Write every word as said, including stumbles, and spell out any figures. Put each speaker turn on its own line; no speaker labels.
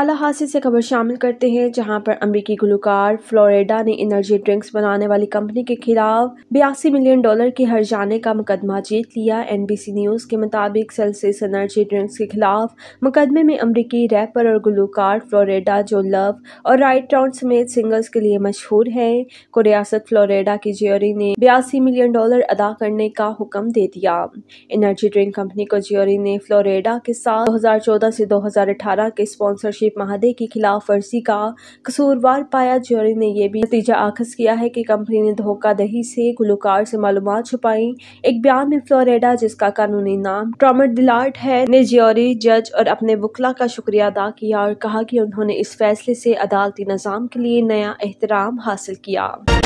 आला हासिल से खबर शामिल करते हैं, जहां पर अमेरिकी गुलकार फ्लोरिडा ने एनर्जी ड्रिंक्स बनाने वाली कंपनी के खिलाफ बयासी मिलियन डॉलर के हर्जाने का मुकदमा जीत लिया। एनबीसी न्यूज के मुताबिक सेल्सियस एनर्जी ड्रिंक्स के खिलाफ मुकदमे में अमेरिकी रैपर और गुलकार फ्लोरिडा, जो लव और राइट डाउन समेत सिंगल्स के लिए मशहूर है, को रियासत फ्लोरिडा की ज्यूरी ने बयासी मिलियन डॉलर अदा करने का हुक्म दे दिया। एनर्जी ड्रिंक कंपनी को ज्यूरी ने फ्लोरिडा के साथ दो हजार चौदह से दो हजार अठारह के स्पॉन्सरशिप माहदे की खिलाफ वर्जी का कसूरवार पाया। ज्यूरी ने यह भी नतीजा आखिज किया है कि कंपनी ने धोखाधड़ी से गुलकार से मालूमात छुपाई। एक बयान में फ्लोरिडा, जिसका कानूनी नाम टॉमट दिलार्ट है, ने ज्यूरी, जज और अपने वकला का शुक्रिया अदा किया और कहा कि उन्होंने इस फैसले से अदालती निजाम के लिए नया एहतराम हासिल किया।